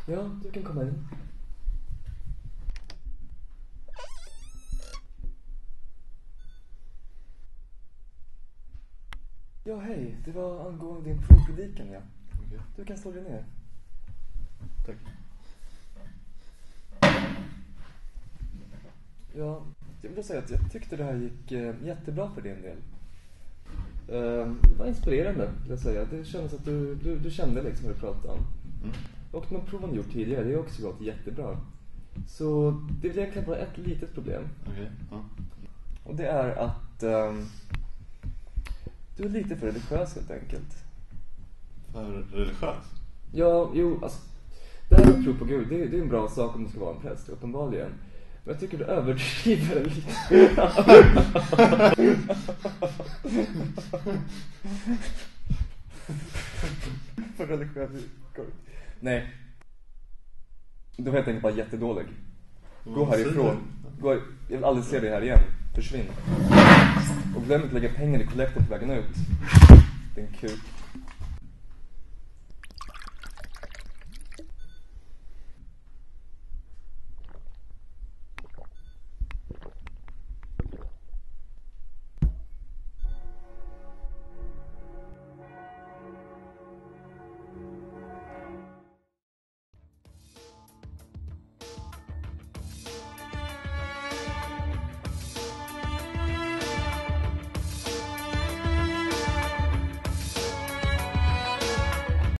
Ja, du kan komma in. Ja, hej. Det var angående din provpredikan, ja. Okej. Du kan slå dig ner. Tack. Ja, jag vill säga att jag tyckte det här gick jättebra för din del. Det var inspirerande, vill jag säga. Det kändes att du kände liksom hur du pratade om. Och de proven du gjort tidigare, det har också gått jättebra. Så det är egentligen bara ett litet problem. Okej, ja. Och det är att du är lite för religiös helt enkelt. För religiös? Ja, jo, alltså det här att tro på Gud, det är en bra sak om du ska vara en präst, uppenbarligen. Men jag tycker du överdriver lite. För religiös. Nej. Du var helt enkelt bara jättedålig. Gå härifrån. Jag vill aldrig se dig här igen. Försvinn. Och glöm inte att lägga pengar i kollekten på vägen ut. Din kuk.